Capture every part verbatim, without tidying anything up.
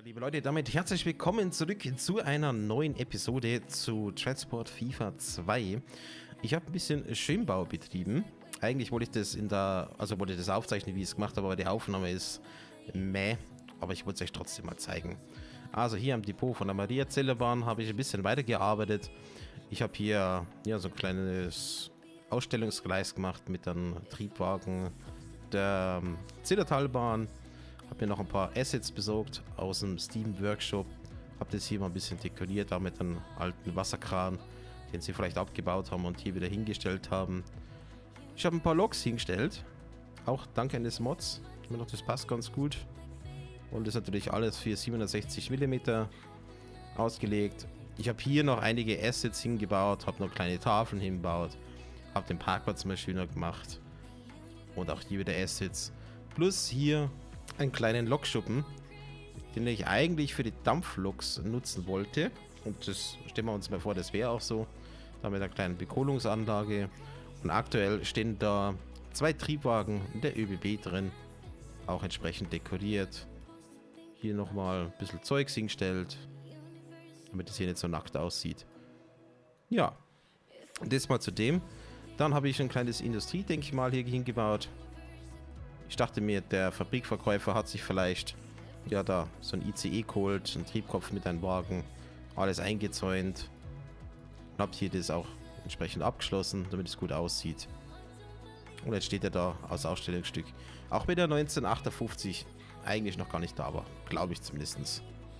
Liebe Leute, damit herzlich willkommen zurück zu einer neuen Episode zu Transport FIFA zwei. Ich habe ein bisschen Schönbau betrieben. Eigentlich wollte ich das in der, also wollte ich das aufzeichnen, wie ich es gemacht habe, aber die Aufnahme ist meh. Aber ich wollte es euch trotzdem mal zeigen. Also hier am Depot von der Maria-Zellerbahn habe ich ein bisschen weitergearbeitet. Ich habe hier ja, so ein kleines Ausstellungsgleis gemacht mit einem Triebwagen der Zillertalbahn. Habe mir noch ein paar Assets besorgt aus dem Steam Workshop. Habe das hier mal ein bisschen dekoriert, auch mit einem alten Wasserkran, den sie vielleicht abgebaut haben und hier wieder hingestellt haben. Ich habe ein paar Loks hingestellt, auch dank eines Mods. Ich meine, das passt ganz gut. Und das ist natürlich alles für siebenhundertsechzig Millimeter ausgelegt. Ich habe hier noch einige Assets hingebaut, habe noch kleine Tafeln hingebaut, habe den Parkplatz mal schöner gemacht. Und auch hier wieder Assets. Plus hier einen kleinen Lokschuppen, den ich eigentlich für die Dampfloks nutzen wollte. Und das stellen wir uns mal vor, das wäre auch so. Da mit einer kleinen Bekohlungsanlage. Und aktuell stehen da zwei Triebwagen der ÖBB drin. Auch entsprechend dekoriert. Hier nochmal ein bisschen Zeugs hingestellt, damit es hier nicht so nackt aussieht. Ja, das mal zu dem. Dann habe ich ein kleines Industriedenkmal hier hingebaut. Ich dachte mir, der Fabrikverkäufer hat sich vielleicht ja da so ein I C E geholt, einen Triebkopf mit einem Wagen, alles eingezäunt. Und habe hier das auch entsprechend abgeschlossen, damit es gut aussieht. Und jetzt steht er da als Ausstellungsstück. Auch wenn er neunzehnhundertachtundfünfzig eigentlich noch gar nicht da war, glaube ich zumindest.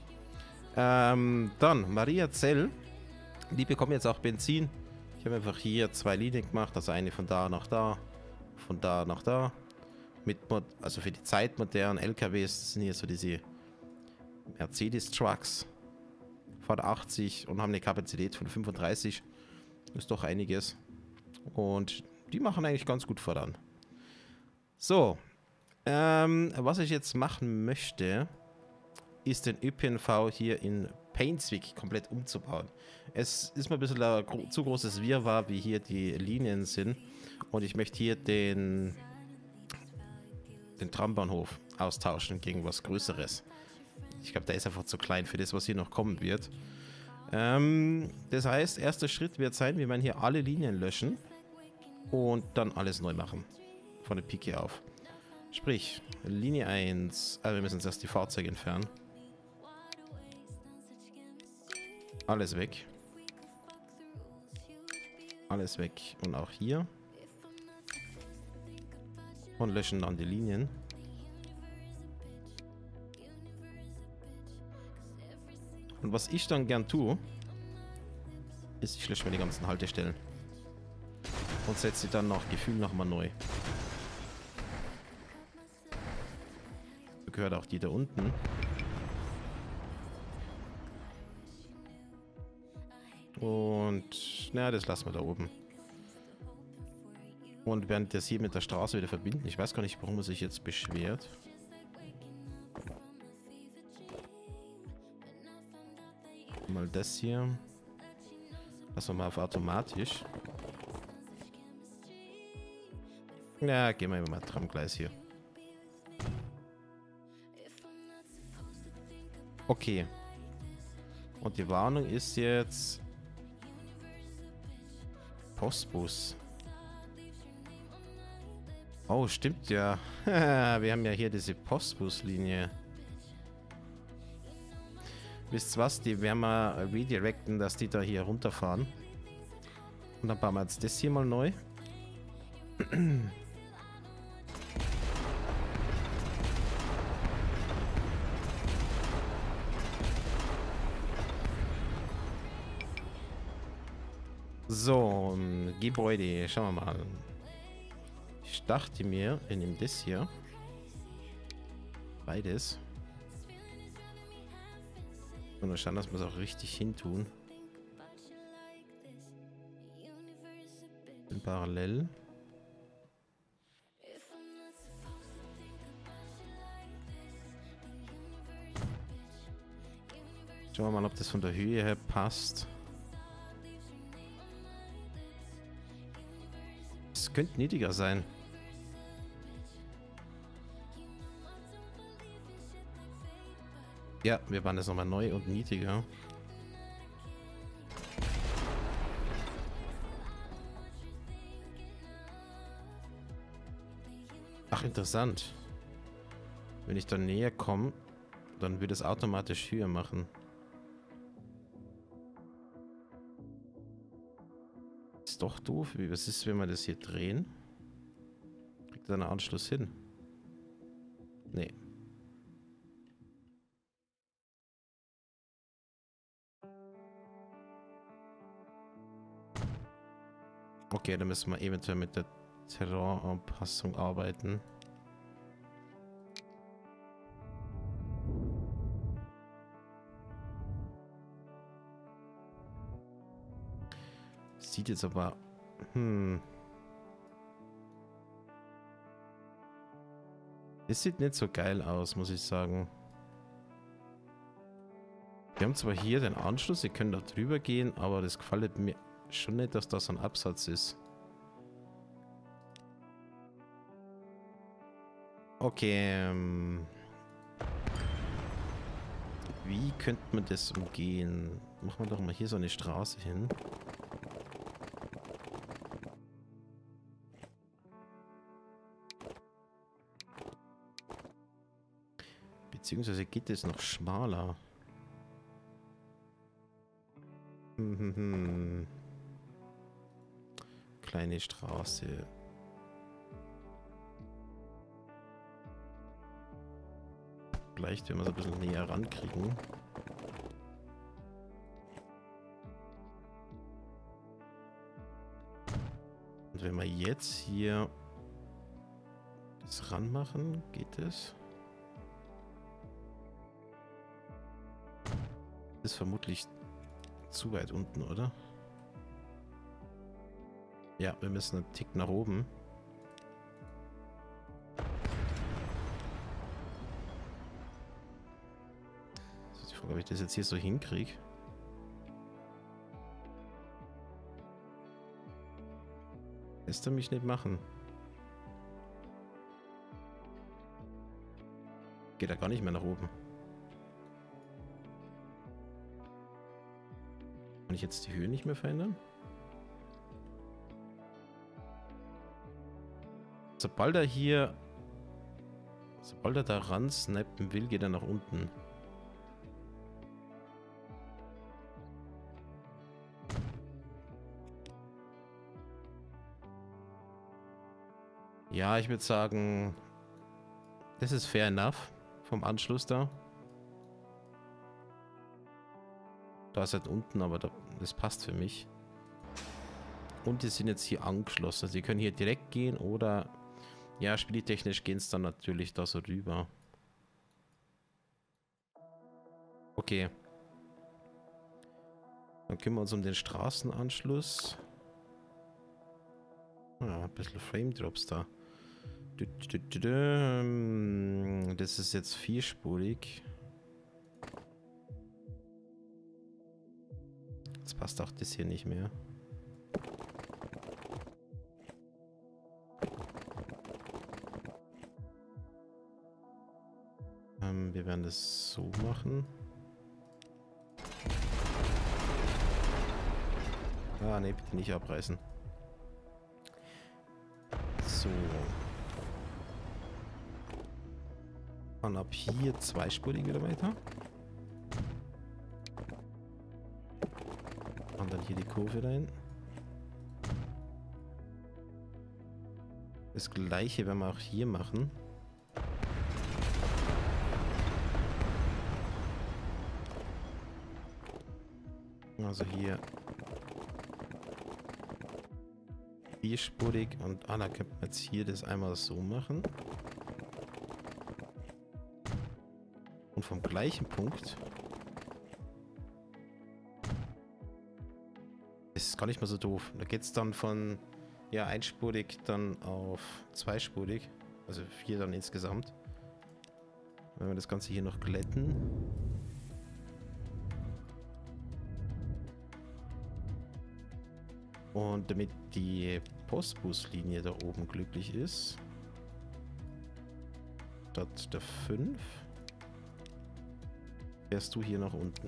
Ähm, dann Maria Zell, die bekommen jetzt auch Benzin. Ich habe einfach hier zwei Linien gemacht, also eine von da nach da, von da nach da. Mit, also für die zeitmodernen L K Ws, das sind hier so diese Mercedes-Trucks, fahren achtzig und haben eine Kapazität von fünfunddreißig. Ist doch einiges. Und die machen eigentlich ganz gut voran. So, ähm, was ich jetzt machen möchte, ist den Ö P N V hier in Painswick komplett umzubauen. Es ist mir ein bisschen ein gro zu großes Wirrwarr, wie hier die Linien sind. Und ich möchte hier den... den Trambahnhof austauschen gegen was Größeres. Ich glaube, der ist einfach zu klein für das, was hier noch kommen wird. Ähm, das heißt, erster Schritt wird sein, wir werden hier alle Linien löschen und dann alles neu machen. Von der Pike auf. Sprich, Linie eins, also wir müssen jetzt erst die Fahrzeuge entfernen. Alles weg. Alles weg. Und auch hier. Und löschen dann die Linien. Und was ich dann gern tue, ist, ich lösche mir die ganzen Haltestellen. Und setze sie dann nach Gefühl nochmal neu. So gehört auch die da unten. Und, na, das lassen wir da oben. Und werden das hier mit der Straße wieder verbinden. Ich weiß gar nicht, warum er sich jetzt beschwert. Mal das hier. Lassen wir mal auf automatisch. Ja, gehen wir mal Tramgleis hier. Okay. Und die Warnung ist jetzt... Postbus. Oh, stimmt ja. Wir haben ja hier diese Postbuslinie. Wisst ihr was? Die werden wir redirecten, dass die da hier runterfahren. Und dann bauen wir jetzt das hier mal neu. So, Gebäude. Schauen wir mal. Ich dachte mir, wir nehmen das hier. Beides. Und dann schauen, dass wir es auch richtig hin tun. In parallel. Schauen wir mal, ob das von der Höhe her passt. Es könnte niedriger sein. Ja, wir waren jetzt nochmal neu und niedriger. Ach, interessant. Wenn ich dann näher komme, dann wird es automatisch höher machen. Ist doch doof. Was ist, wenn wir das hier drehen? Kriegt er einen Anschluss hin? Nee. Okay, dann müssen wir eventuell mit der Terrainanpassung arbeiten. Sieht jetzt aber... Hm... Es sieht nicht so geil aus, muss ich sagen. Wir haben zwar hier den Anschluss, ihr könnt da drüber gehen, aber das gefällt mir schon nicht, dass das ein Absatz ist. Okay, ähm... wie könnte man das umgehen? Machen wir doch mal hier so eine Straße hin. Beziehungsweise geht es noch schmaler. Hm, hm, hm. Kleine Straße. Vielleicht, wenn wir es ein bisschen näher rankriegen. Und wenn wir jetzt hier das ranmachen, geht es? Ist vermutlich zu weit unten, oder? Ja, wir müssen einen Tick nach oben. Das ist die Frage, ob ich das jetzt hier so hinkriege. Lässt er mich nicht machen. Geht er gar nicht mehr nach oben. Kann ich jetzt die Höhe nicht mehr verändern? Sobald er hier... Sobald er da ran snappen will, geht er nach unten. Ja, ich würde sagen... Das ist fair enough vom Anschluss da. Da ist halt unten, aber da, das passt für mich. Und die sind jetzt hier angeschlossen. Sie können hier direkt gehen oder... Ja, spieltechnisch gehen es dann natürlich da so rüber. Okay. Dann kümmern wir uns um den Straßenanschluss. Ja, ein bisschen Frame Drops da. Das ist jetzt vierspurig. Jetzt passt auch das hier nicht mehr. Ähm, wir werden das so machen. Ah, ne, bitte nicht abreißen. So. Und ab hier zweispurig wieder weiter. Und dann hier die Kurve rein. Das gleiche werden wir auch hier machen. Also hier vierspurig und ah, da könnte man jetzt hier das einmal so machen. Und vom gleichen Punkt ist gar nicht mehr so doof. Da geht es dann von ja einspurig dann auf zweispurig, also vier dann insgesamt. Wenn wir das Ganze hier noch glätten. Und damit die Postbuslinie da oben glücklich ist, statt der fünf, Fährst du hier nach unten?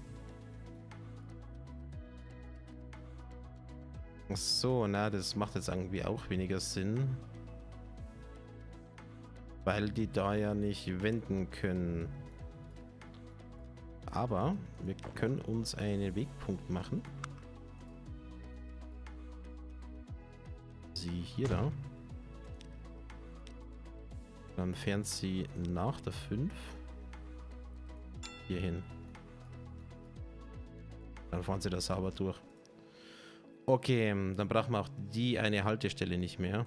Ach so, na, das macht jetzt irgendwie auch weniger Sinn. Weil die da ja nicht wenden können. Aber wir können uns einen Wegpunkt machen. Sie hier da. Dann fährt sie nach der fünf hier hin. Dann fahren sie da sauber durch. Okay, dann brauchen wir auch die eine Haltestelle nicht mehr.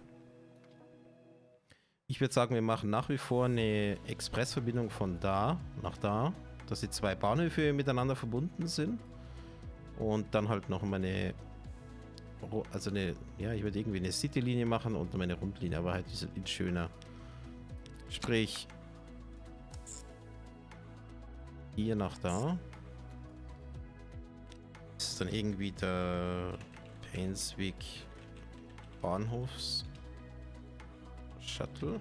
Ich würde sagen, wir machen nach wie vor eine Expressverbindung von da nach da, dass die zwei Bahnhöfe miteinander verbunden sind. Und dann halt noch mal eine, also eine, ja, ich würde irgendwie eine Citylinie machen und eine Rundlinie, aber halt ein schöner. Sprich, hier nach da. Das ist dann irgendwie der Painswick Bahnhofs Shuttle.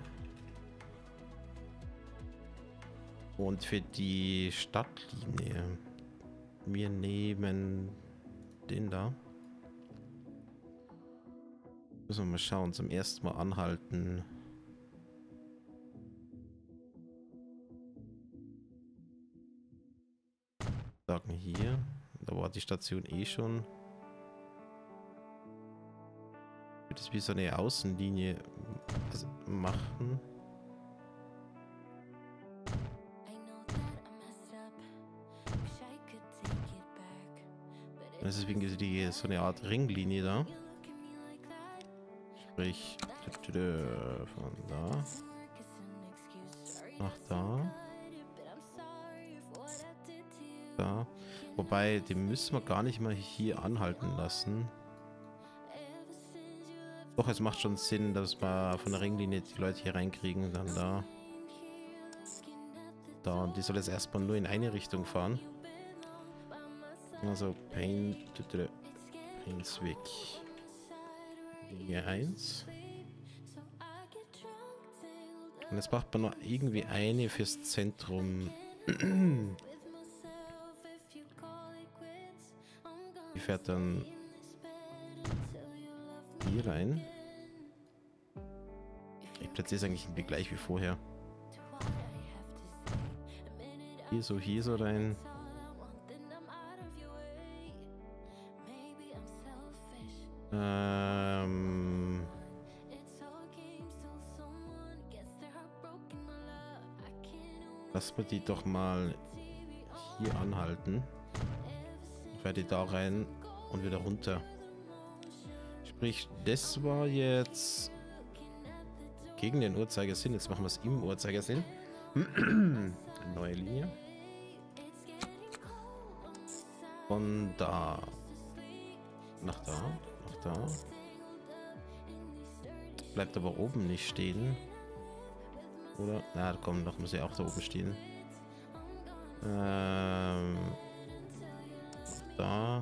Und für die Stadtlinie, wir nehmen den da. Müssen wir mal schauen, zum ersten Mal anhalten. Sagen hier, da war die Station eh schon. Ich würde es wie so eine Außenlinie machen. Das ist wegen die, so eine Art Ringlinie da. Sprich, von da nach da. Da. Wobei, den müssen wir gar nicht mal hier anhalten lassen. Doch, es macht schon Sinn, dass wir von der Ringlinie die Leute hier reinkriegen. Dann da. Da. Und die soll jetzt erstmal nur in eine Richtung fahren. Also Pain, Painswick Linie eins. Und jetzt braucht man noch irgendwie eine fürs Zentrum. Die fährt dann hier rein. Ich platziere es eigentlich irgendwie gleich wie vorher. Hier so, hier so rein. Ähm... Lass wir die doch mal hier anhalten. Ich werde da rein und wieder runter. Sprich, das war jetzt gegen den Uhrzeigersinn. Jetzt machen wir es im Uhrzeigersinn. Neue Linie. Von da nach da, nach da. Bleibt aber oben nicht stehen. Oder? Na, komm, doch muss ja auch da oben stehen. Ähm, da.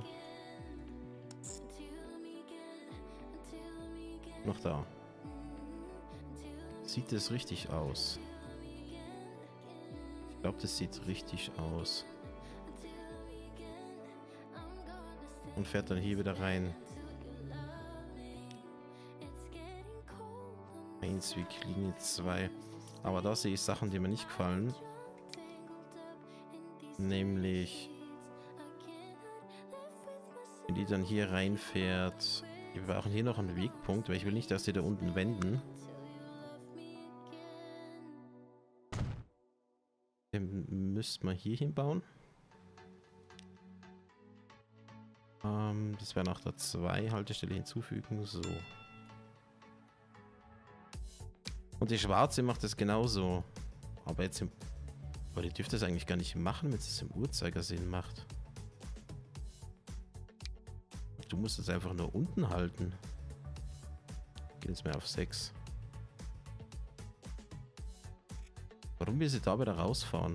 Noch da. Sieht es richtig aus? Ich glaube, das sieht richtig aus. Und fährt dann hier wieder rein. Painswick Linie zwei. Aber da sehe ich Sachen, die mir nicht gefallen. Nämlich, wenn die dann hier reinfährt. Wir brauchen hier noch einen Wegpunkt, weil ich will nicht, dass die da unten wenden. Den müsste man hier hinbauen. Ähm, das wäre nach der zwei Haltestelle hinzufügen. So. Und die schwarze macht das genauso. Aber jetzt im... Aber die dürfte es eigentlich gar nicht machen, wenn es im Uhrzeigersinn macht. Du musst es einfach nur unten halten. Geht jetzt mehr auf sechs. Warum will sie da wieder rausfahren?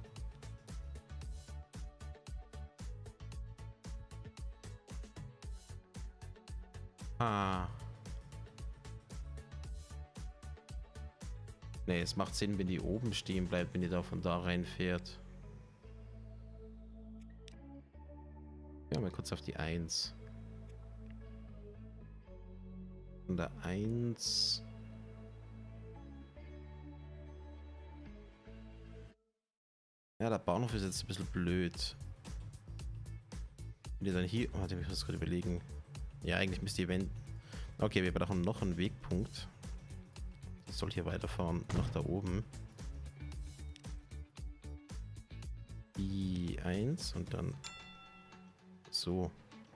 Ah. Ne, es macht Sinn, wenn die oben stehen bleibt, wenn die da von da reinfährt. mal kurz auf die eins. Von der eins. Ja, der Bahnhof ist jetzt ein bisschen blöd. Wenn ihr dann hier. Warte, ich muss gerade überlegen. Ja, eigentlich müsst ihr wenn. Okay, wir brauchen noch einen Wegpunkt. Ich soll hier weiterfahren nach da oben. Die eins und dann so.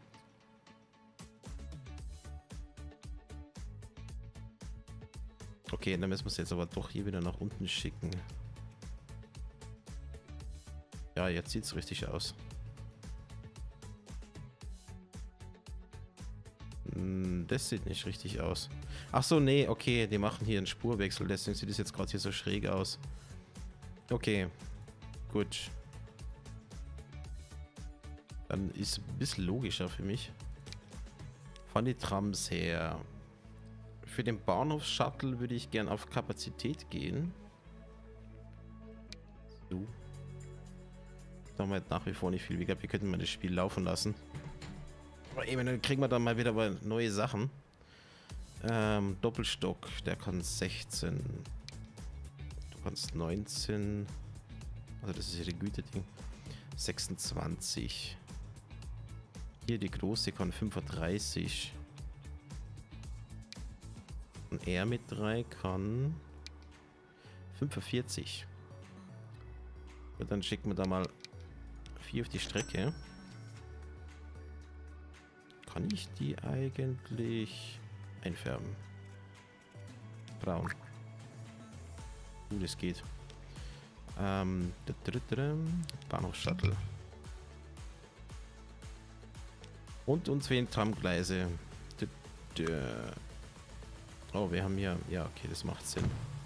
Okay, dann müssen wir es jetzt aber doch hier wieder nach unten schicken. Ja, jetzt sieht es richtig aus. Das sieht nicht richtig aus. Ach so, nee, okay, die machen hier einen Spurwechsel, deswegen sieht es jetzt gerade hier so schräg aus. Okay, gut. Dann ist es ein bisschen logischer für mich. Von den Trams her. Für den Bahnhofs-Shuttle würde ich gern auf Kapazität gehen. So. Da haben wir halt nach wie vor nicht viel. Wir könnten mal das Spiel laufen lassen. Aber eben, dann kriegen wir dann mal wieder mal neue Sachen. Ähm, Doppelstock, der kann sechzehn. Du kannst neunzehn. Also das ist hier die Güte-Ding. sechsundzwanzig. Hier die große kann fünfunddreißig. Und er mit drei kann fünfundvierzig. Und dann schicken wir da mal vier auf die Strecke. Kann ich die eigentlich einfärben? Braun. Uh, das geht. Ähm, der dritte Bahnhof-Shuttle. Und uns fehlen Tramgleise. Oh, wir haben hier... Ja, okay, das macht Sinn.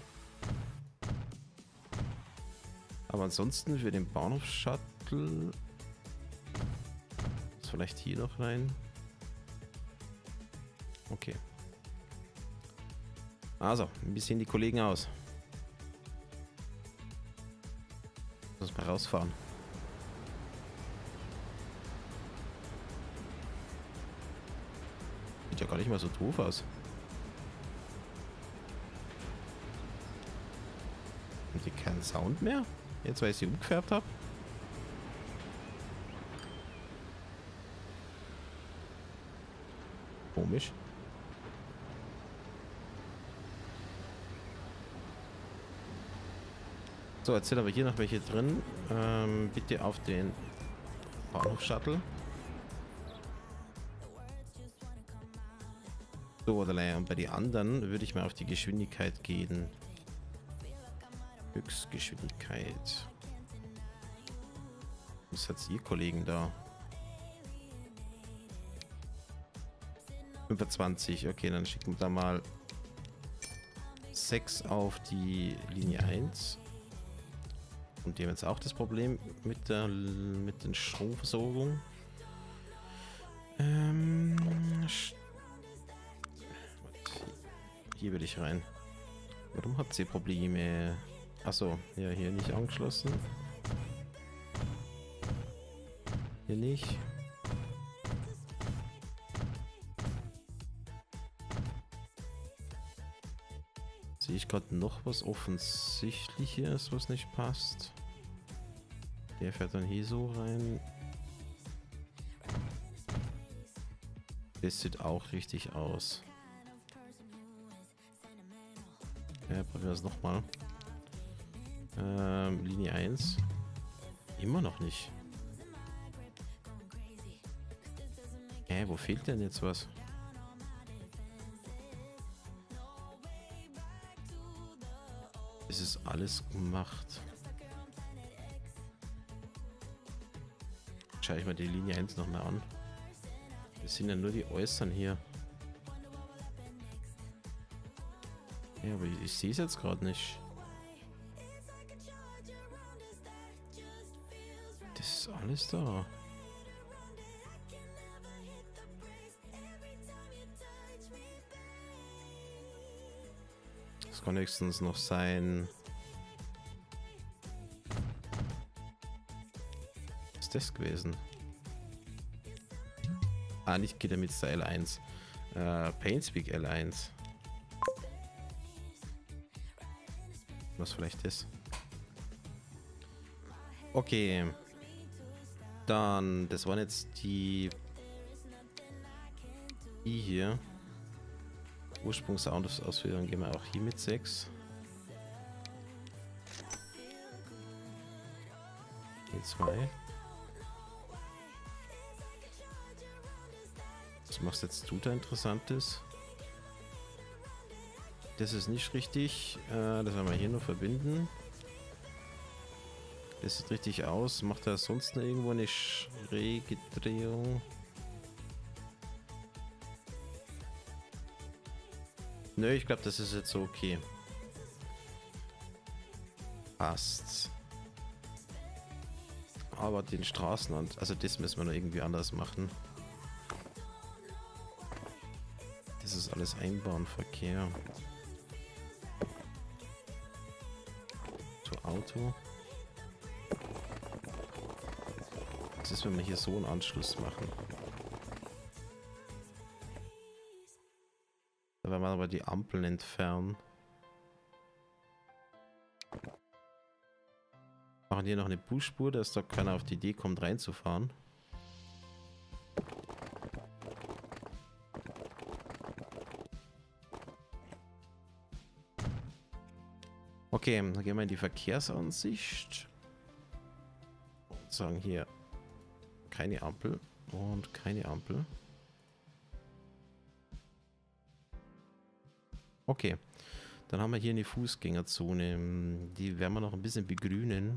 Aber ansonsten für den Bahnhof-Shuttle... Ist vielleicht hier noch rein. Okay. Also, wie sehen die Kollegen aus? Lass mal rausfahren. Sieht ja gar nicht mal so doof aus. Und die keinen Sound mehr? Jetzt, weil ich sie umgefärbt habe? Komisch. So, jetzt sind aber hier noch welche drin. Ähm, bitte auf den Bahnhof-Shuttle. So, oder und bei den anderen würde ich mal auf die Geschwindigkeit gehen. Höchstgeschwindigkeit. Was hat ihr Kollegen da? fünfundzwanzig, okay, dann schicken wir da mal sechs auf die Linie eins. Und die haben jetzt auch das Problem mit der mit den Stromversorgung. Ähm, hier will ich rein. Warum hat sie Probleme? Achso, ja, hier nicht angeschlossen. Hier nicht. Sehe ich gerade noch was Offensichtliches, was nicht passt. Der fährt dann hier so rein. Das sieht auch richtig aus. Ja, probieren wir es nochmal. Ähm, Linie eins. Immer noch nicht. Hä, wo fehlt denn jetzt was? Es ist alles gemacht. Schaue ich mal die Linie eins nochmal an. Das sind ja nur die Äußern hier. Ja, aber ich, ich sehe es jetzt gerade nicht. Das ist alles da. Das kann höchstens noch sein. Was ist das gewesen? Ah, nicht Kidderminster L eins. Äh, Painspeak L eins. Was vielleicht ist. Okay. Dann, das waren jetzt die... Die hier. Ursprungs-Sound-Ausführung gehen wir auch hier mit sechs. Hier zwei. Was machst jetzt du da Interessantes? Das ist nicht richtig. Äh, das werden wir hier noch verbinden. Das sieht richtig aus. Macht er sonst noch irgendwo eine schräge Drehung? Nö, ich glaube, das ist jetzt so okay. Passt. Aber den Straßenrand, also das müssen wir noch irgendwie anders machen. Das ist alles Einbahnverkehr. Zu Auto. Was ist, wenn wir hier so einen Anschluss machen? Da werden wir aber die Ampeln entfernen. Machen hier noch eine Busspur, dass da keiner auf die Idee kommt reinzufahren. Okay, dann gehen wir in die Verkehrsansicht. Und sagen hier keine Ampel und keine Ampel. Okay, dann haben wir hier eine Fußgängerzone. Die werden wir noch ein bisschen begrünen.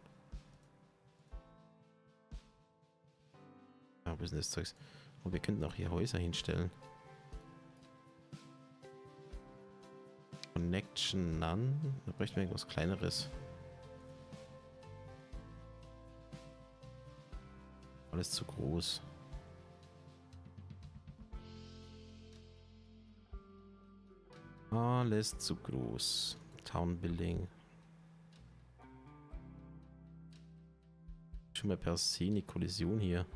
Ah, wo ist denn das Zeugs? Und wir könnten auch hier Häuser hinstellen. Connection None. Da bräuchten wir irgendwas Kleineres. Alles zu groß. Alles zu groß. Town Building. Schon mal per se eine Kollision hier.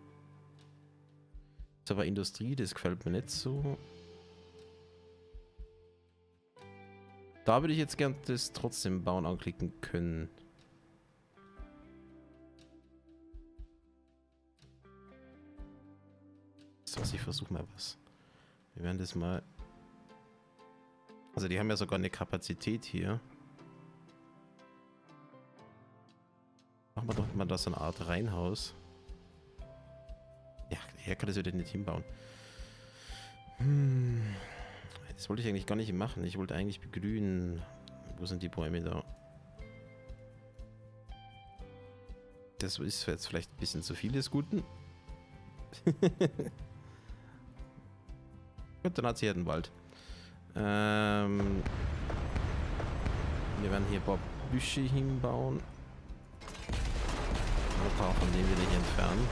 Ist aber Industrie, das gefällt mir nicht so. Da würde ich jetzt gern das trotzdem bauen anklicken können. So, ich versuche mal was. Wir werden das mal... Also die haben ja sogar eine Kapazität hier. Machen wir doch mal da so eine Art Reihenhaus. Ja, hier kann das wieder nicht hinbauen. Hm. Das wollte ich eigentlich gar nicht machen. Ich wollte eigentlich begrünen. Wo sind die Bäume da? Das ist jetzt vielleicht ein bisschen zu viel des Guten. Gut, dann hat sie ja den Wald. Ähm, wir werden hier ein paar Büsche hinbauen. Ein paar von denen wieder hier entfernen.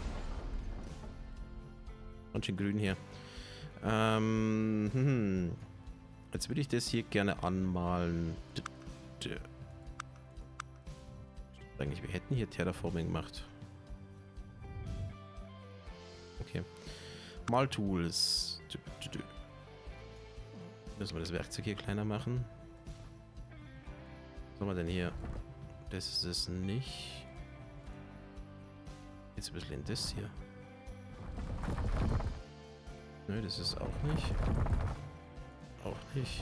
Und schön grün hier. Ähm, hm. Jetzt würde ich das hier gerne anmalen. D -d Eigentlich, wir hätten hier Terraforming gemacht. Okay. Maltools. Müssen wir das Werkzeug hier kleiner machen? Was haben wir denn hier? Das ist es nicht. Jetzt ein bisschen in das hier. Nö, das ist auch nicht. Auch nicht.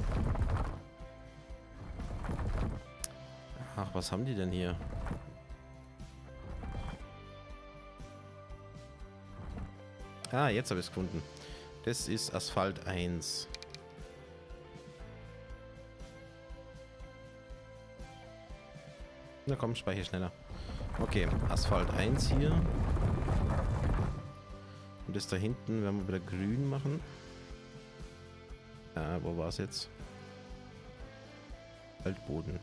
Ach, was haben die denn hier? Ah, jetzt habe ich es gefunden. Das ist Asphalt eins. Na komm, speichere schneller. Okay, Asphalt eins hier. Und das da hinten werden wir wieder grün machen. Ah, wo war es jetzt? Waldboden.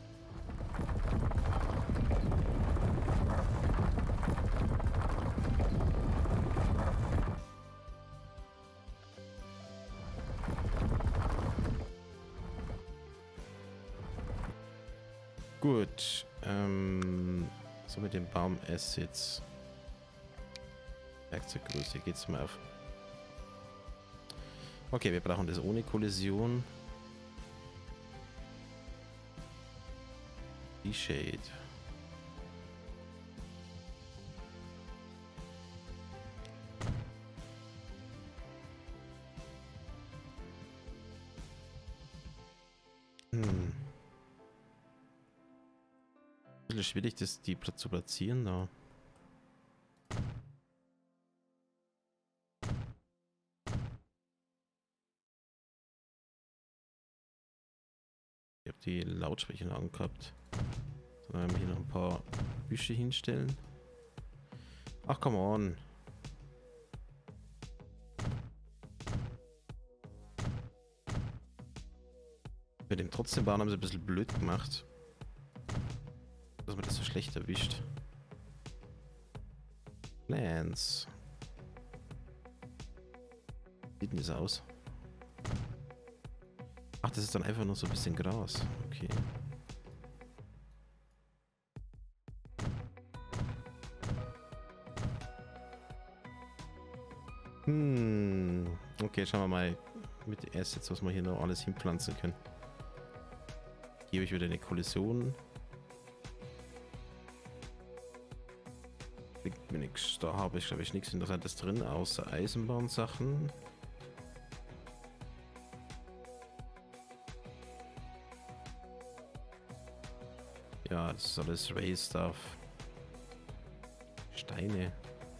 Gut. Ähm, so mit dem Baum Assets. Werkzeuggröße, geht's mal auf. Okay, wir brauchen das ohne Kollision. Die Shade. Hm. Ein bisschen schwierig, das die zu platzieren da. Ich habe die Lautsprecher angehabt. Dann werden wir hier noch ein paar Büsche hinstellen. Ach, come on. Mit dem trotzdem bauen haben sie ein bisschen blöd gemacht. Dass man das so schlecht erwischt. Plans. Wie sieht denn das aus? Ach, das ist dann einfach nur so ein bisschen Gras. Okay. Hm. Okay, schauen wir mal mit den Assets, was wir hier noch alles hinpflanzen können. Hier habe ich wieder eine Kollision. Bringt mir nichts. Da habe ich, glaube ich, nichts Interessantes drin, außer Eisenbahnsachen. Ja, das ist alles Ray-Stuff. Steine.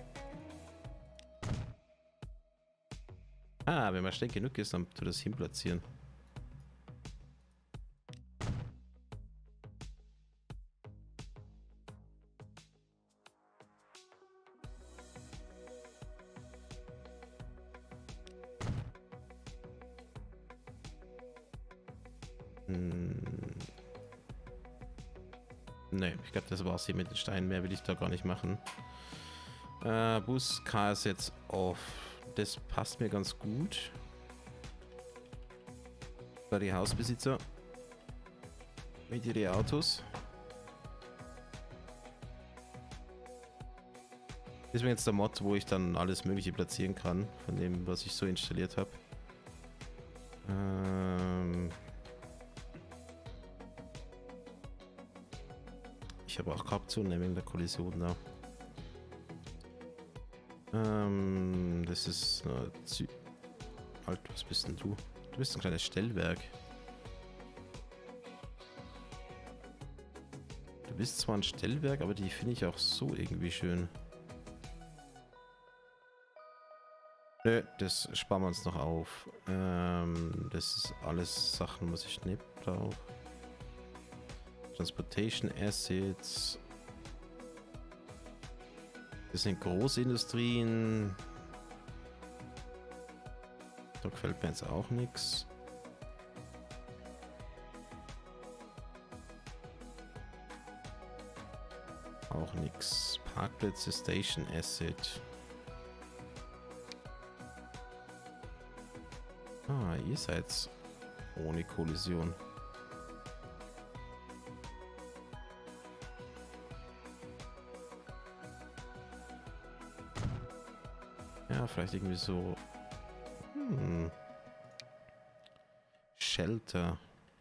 Ah, wenn man schnell genug ist, dann tut das hinplatzieren. Hm. Ne, ich glaube, das war's hier mit den Steinen. Mehr will ich da gar nicht machen. Äh, Bus, K ist jetzt off. Das passt mir ganz gut. Bei die Hausbesitzer mit ihren Autos. Das wäre jetzt der Mod, wo ich dann alles Mögliche platzieren kann, von dem, was ich so installiert habe. Ähm ich habe auch gehabt so wegen der Kollision da. Ähm, das ist äh, halt, was bist denn du? Du bist ein kleines Stellwerk. Du bist zwar ein Stellwerk, aber die finde ich auch so irgendwie schön. Nö, das sparen wir uns noch auf. Ähm, das ist alles Sachen, was ich nicht brauche. Transportation Assets. Das sind Großindustrien. Da gefällt mir jetzt auch nichts. Auch nichts. Parkplätze, Station Asset. Ah, ihr seid ohne Kollision. Ja, vielleicht irgendwie so. Hm. Shelter.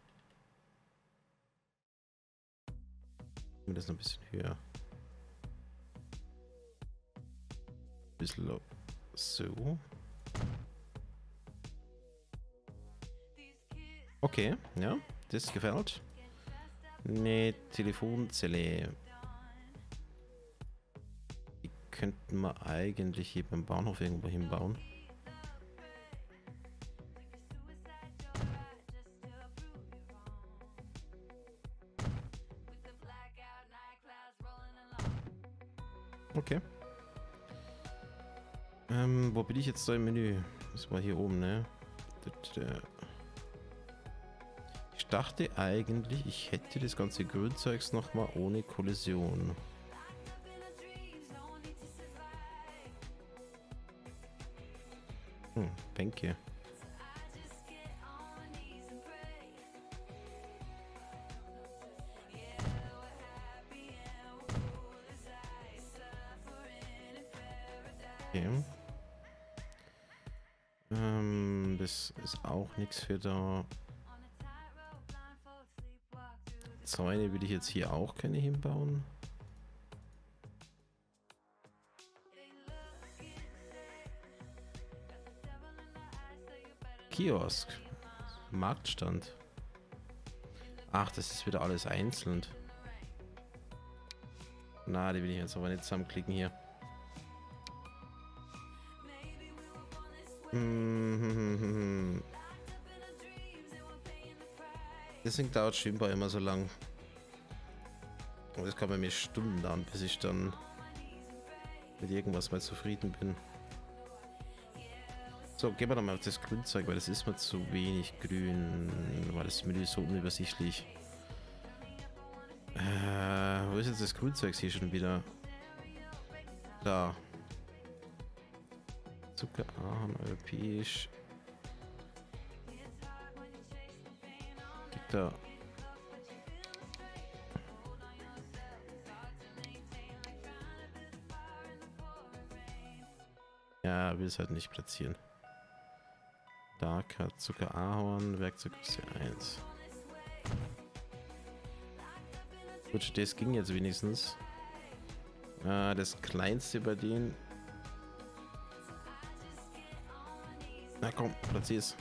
Das noch ein bisschen höher. Ein bisschen so. Okay, ja, das gefällt. Eine Telefonzelle. Die könnten wir eigentlich hier beim Bahnhof irgendwo hinbauen. Okay. Ähm, wo bin ich jetzt da im Menü? Das war hier oben, ne? Ich dachte eigentlich, ich hätte das ganze Grünzeugs nochmal ohne Kollision. Hm, Bänke. Okay. Ähm, das ist auch nichts für da. Zäune will ich jetzt hier auch keine hinbauen. Kiosk. Marktstand. Ach, das ist wieder alles einzeln. Na, die will ich jetzt aber nicht zusammenklicken hier. Deswegen dauert Schwimmbau immer so lang. Und das kann bei mir Stunden dauern, bis ich dann mit irgendwas mal zufrieden bin. So, gehen wir doch mal auf das Grünzeug, weil das ist mir zu wenig grün, weil das Menü ist so unübersichtlich. Äh, wo ist jetzt das Grünzeug hier schon wieder? Da. Zucker, Ahorn, europäisch. Gibt da. Ja, will es halt nicht platzieren. Darker, Zucker, Ahorn, Werkzeuggröße eins. Gut, das ging jetzt wenigstens. Äh, das kleinste bei denen. Na komm, platzier's.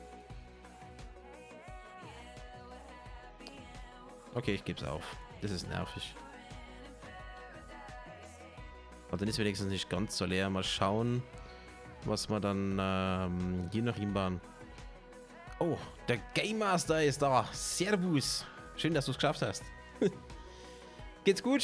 Okay, ich geb's auf. Das ist nervig. Aber dann ist wenigstens nicht ganz so leer. Mal schauen, was wir dann ähm, hier noch hinbauen. Oh, der Game Master ist da. Servus. Schön, dass du es geschafft hast. Geht's gut?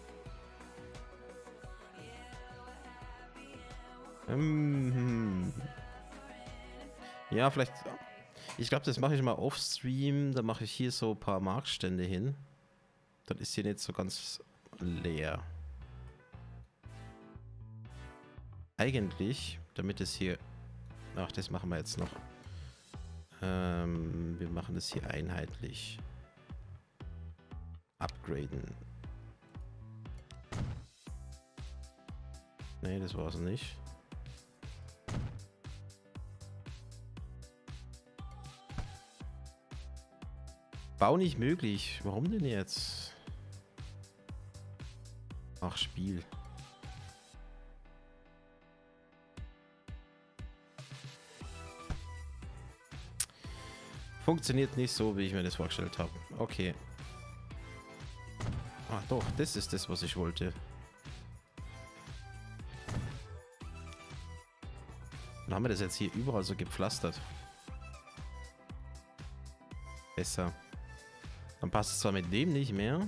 Ähm, ja, vielleicht. Ich glaube, das mache ich mal off-stream. Da mache ich hier so ein paar Marktstände hin. Dann ist hier nicht so ganz leer. Eigentlich, damit es hier... Ach, das machen wir jetzt noch. Ähm, wir machen das hier einheitlich. Upgraden. Nee, das war es nicht. Bau nicht möglich. Warum denn jetzt? Ach, Spiel. Funktioniert nicht so, wie ich mir das vorgestellt habe. Okay. Ah, doch, das ist das, was ich wollte. Dann haben wir das jetzt hier überall so gepflastert. Besser. Dann passt es zwar mit dem nicht mehr.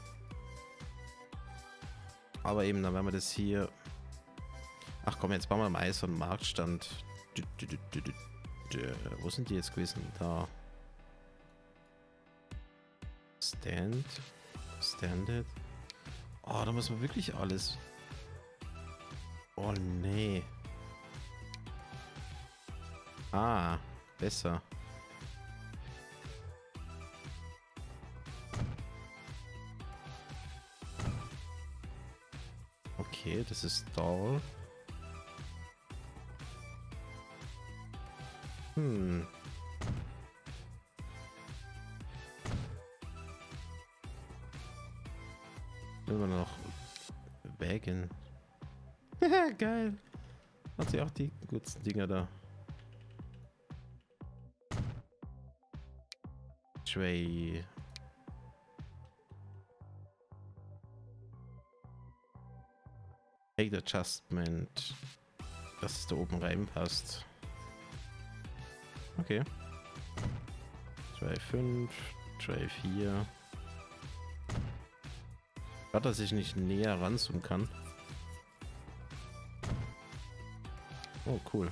Aber eben, dann werden wir das hier... Ach komm, jetzt bauen wir mal so einen Marktstand. Wo sind die jetzt gewesen? Da. Stand. Standard. Oh, da muss man wirklich alles... Oh, nee. Ah, besser. Okay, das ist Doll. Hm. Immer noch Wagen. Geil. Hat sie auch die guten Dinger da. Tray. Height Adjustment. Dass es da oben reinpasst. Okay. Tray fünf. Tray vier. Schade, dass ich nicht näher ranzoomen kann. Oh, cool.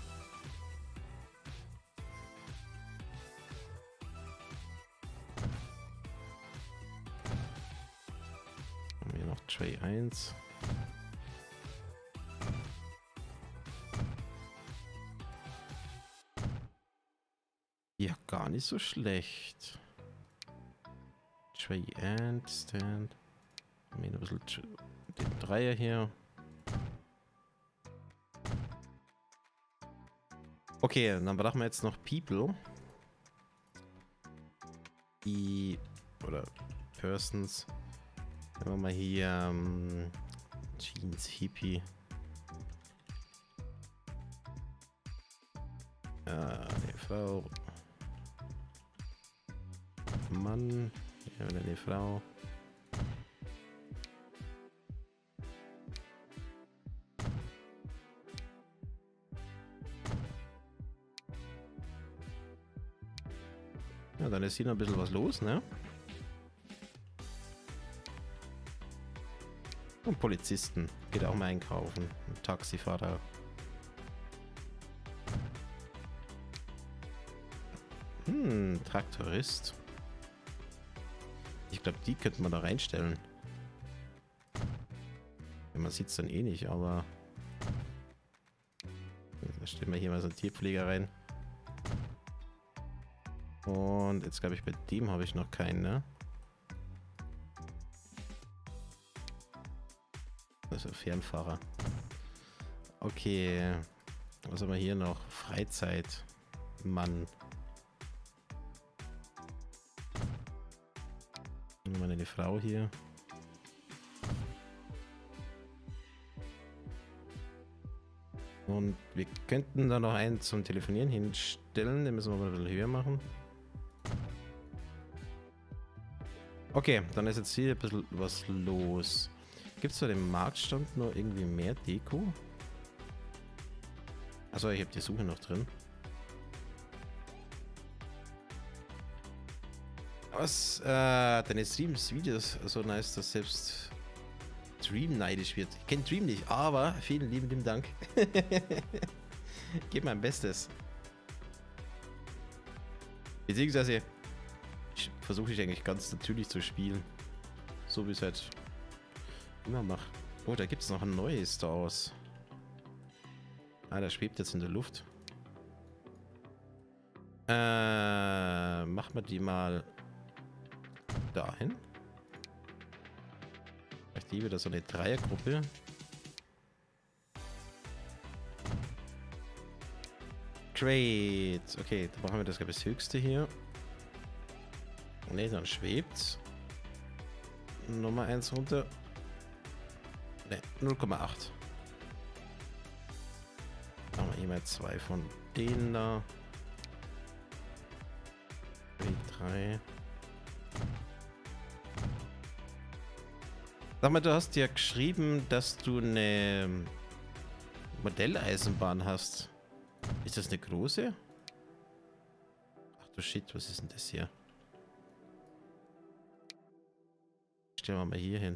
Haben wir noch Tray eins. Ja, gar nicht so schlecht. Tray and Stand. Haben wir ein bisschen den Dreier hier. Okay, dann brauchen wir jetzt noch People. Die, oder Persons. Nehmen wir mal hier ähm, Jeans, Hippie. Äh, eine Frau. Mann. Ja, oder eine Frau. Ja, dann ist hier noch ein bisschen was los, ne? Und Polizisten. Geht auch mal einkaufen. Ein Taxifahrer. Hm, Traktorist. Ich glaube, die könnte man da reinstellen. Ja, man sieht es dann eh nicht, aber... Da stellen wir hier mal so einen Tierpfleger rein. Und jetzt glaube ich, bei dem habe ich noch keinen, ne? Das ist ein Fernfahrer. Okay. Was haben wir hier noch? Freizeit. Mann. Nehmen wir eine Frau hier. Und wir könnten da noch einen zum Telefonieren hinstellen. Den müssen wir mal ein bisschen höher machen. Okay, dann ist jetzt hier ein bisschen was los. Gibt es bei dem Marktstand noch irgendwie mehr Deko? Achso, ich habe die Suche noch drin. Was? Äh, deine Streams, Videos so nice, dass selbst Dream neidisch wird. Ich kenne Dream nicht, aber vielen lieben, lieben Dank. Gib mein Bestes. Beziehungsweise versuche ich eigentlich ganz natürlich zu spielen. So wie es halt immer mache. Oh, da gibt es noch ein neues Star Wars. Ah, der schwebt jetzt in der Luft. Äh, machen wir die mal dahin. Vielleicht die wieder so eine Dreiergruppe. Great. Okay, dann machen wir das, glaube ich, das höchste hier. Ne, dann schwebt. Nummer eins runter. Ne, null Komma acht. Machen wir hier mal zwei von denen da. drei. Sag mal, du hast ja geschrieben, dass du eine Modelleisenbahn hast. Ist das eine große? Ach du Shit, was ist denn das hier? Stellen wir mal hier hin.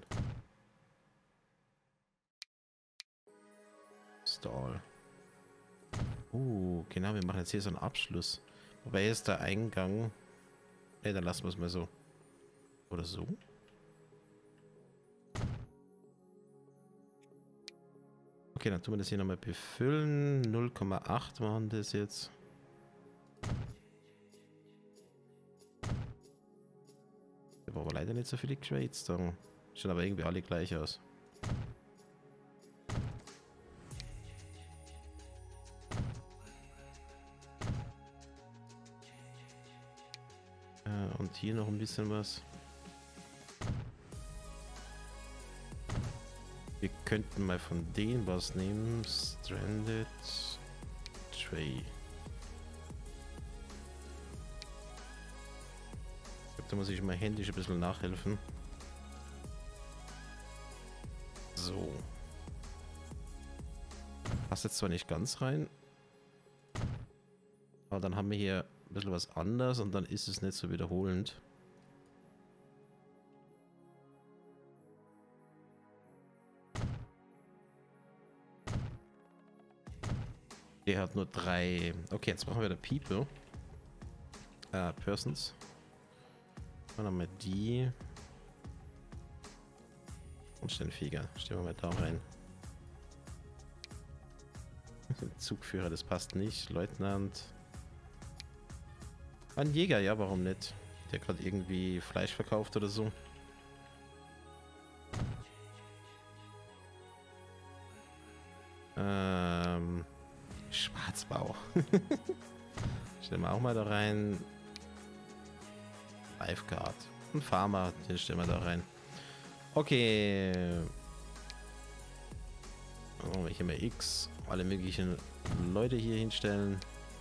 Stall. Uh, genau, wir machen jetzt hier so einen Abschluss. Wobei ist der Eingang... Ne, dann lassen wir es mal so. Oder so. Okay, dann tun wir das hier nochmal befüllen. null Komma acht waren das jetzt. Da brauchen wir leider nicht so viele Crates. Dann schauen aber irgendwie alle gleich aus. Äh, und hier noch ein bisschen was. Wir könnten mal von denen was nehmen. Stranded Tray. Ich glaube, da muss ich mal händisch ein bisschen nachhelfen. So. Passt jetzt zwar nicht ganz rein. Aber dann haben wir hier ein bisschen was anderes und dann ist es nicht so wiederholend. Der hat nur drei. Okay, jetzt machen wir da People. Äh, Persons. Dann haben wir die. Und Stellenfeger. Stellen wir mal da rein. Zugführer, das passt nicht. Leutnant. Ein Jäger, ja, warum nicht? Der gerade irgendwie Fleisch verkauft oder so. Ähm. Schwarzbau. Stellen wir auch mal da rein. Lifeguard. Ein Farmer, den stellen wir da rein. Okay. Oh, ich hier mal X. Alle möglichen Leute hier hinstellen.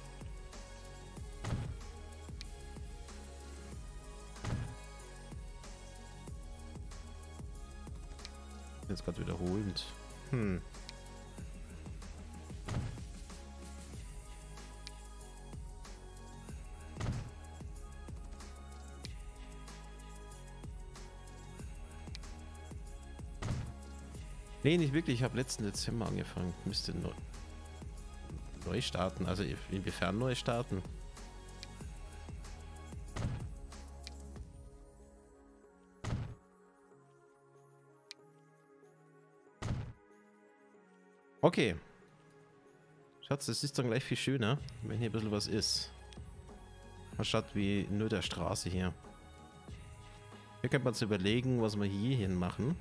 Jetzt gerade wiederholend. Hm. Nee, nicht wirklich. Ich habe letzten Dezember angefangen. Müsste neu, neu starten. Also inwiefern neu starten? Okay. Schatz, das ist dann gleich viel schöner, wenn hier ein bisschen was ist. Anstatt wie nur der Straße hier. Hier könnte man uns überlegen, was wir hier hin machen.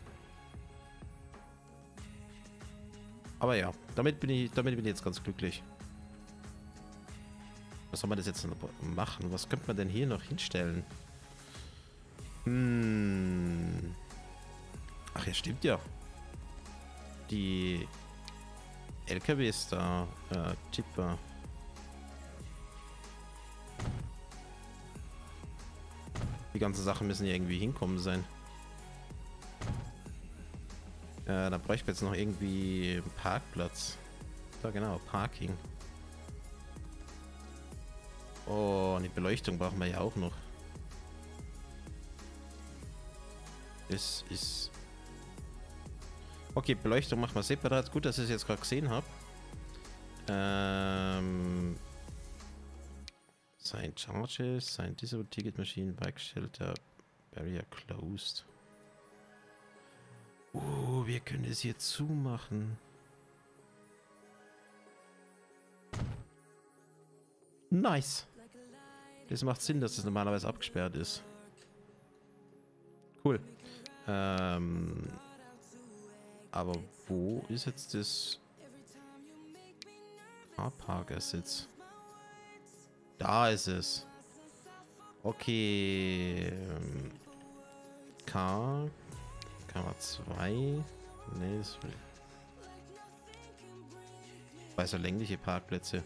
Aber ja, damit bin ich, damit bin ich jetzt ganz glücklich. Was soll man das jetzt noch machen? Was könnte man denn hier noch hinstellen? Hm. Ach ja, stimmt ja. Die L K Ws da, äh, Tipper. Die ganzen Sachen müssen ja irgendwie hinkommen sein. Äh, da bräuchten wir jetzt noch irgendwie einen Parkplatz. Da genau, Parking. Oh, und die Beleuchtung brauchen wir ja auch noch. Das ist... Okay, Beleuchtung machen wir separat. Gut, dass ich es jetzt gerade gesehen habe. Ähm... Sign Charges, Sign Disable Ticket Machine, Bike Shelter, Barrier Closed. Oh, wir können es hier zumachen. Nice. Das macht Sinn, dass es normalerweise abgesperrt ist. Cool. Ähm, aber wo ist jetzt das Carpark-Assets? Da ist es. Okay. K. K zwei. Nee, das will. Bei so längliche Parkplätze.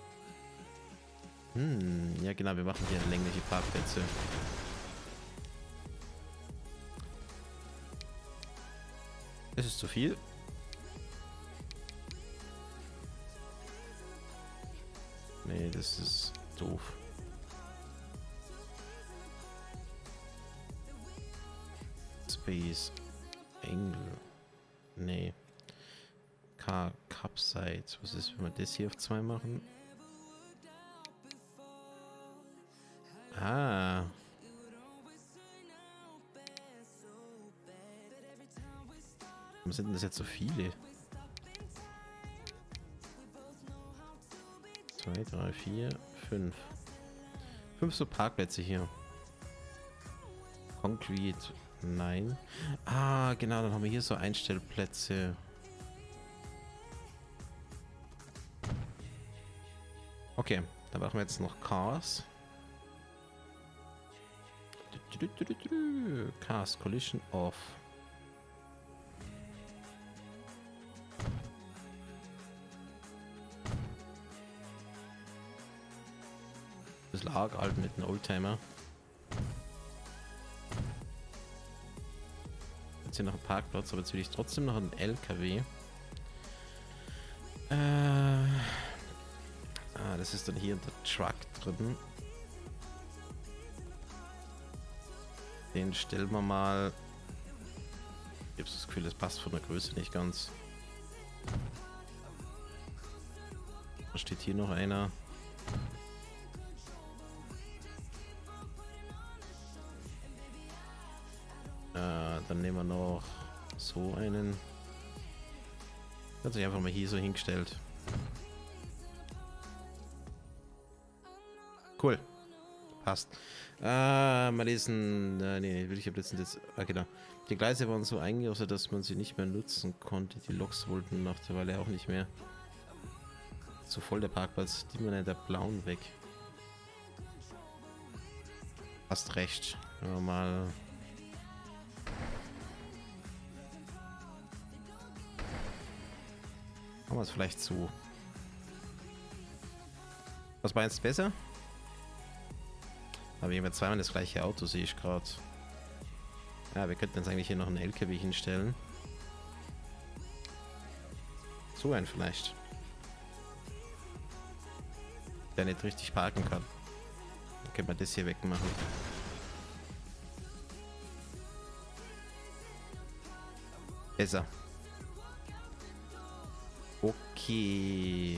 Hm, ja genau, wir machen hier längliche Parkplätze. Das ist zu viel. Nee, das ist doof. Space Angle. Nee. K Capside. Was ist, wenn wir das hier auf zwei machen? Ah. Warum sind denn das jetzt so viele? zwei, drei, vier, fünf. Fünf so Parkplätze hier. Concrete. Nein. Ah, genau, dann haben wir hier so Einstellplätze. Okay, dann machen wir jetzt noch Cars. Cars Collision Off. Das lag halt mit einem Oldtimer. Jetzt hier noch ein Parkplatz, aber jetzt will ich trotzdem noch einen L K W. Äh, ah, das ist dann hier in der Truck drin. Den stellen wir mal. Ich habe das Gefühl, das passt von der Größe nicht ganz. Da steht hier noch einer. Äh, dann nehmen wir noch so einen. Hat sich einfach mal hier so hingestellt. Cool. Passt. Ah, mal lesen. Äh, nee, will ich am letzten jetzt. Ah, genau. Die Gleise waren so eingerostet, dass man sie nicht mehr nutzen konnte. Die Loks wollten nach der Weile auch nicht mehr. zu voll, der Parkplatz. Die mir der blauen weg. Hast recht. Wenn wir mal... Machen wir es vielleicht zu. Was meinst du besser? Aber wir haben ja zweimal das gleiche Auto, sehe ich gerade. Ja, wir könnten jetzt eigentlich hier noch einen L K W hinstellen. So einen vielleicht. Der nicht richtig parken kann. Dann können wir das hier wegmachen. Besser. Okay.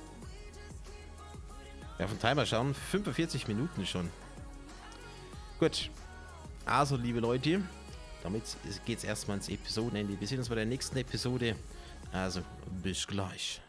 Ja, vom Timer schauen. fünfundvierzig Minuten schon. Gut. Also, liebe Leute, damit geht es erstmal ins Episodenende. Wir sehen uns bei der nächsten Episode. Also, bis gleich.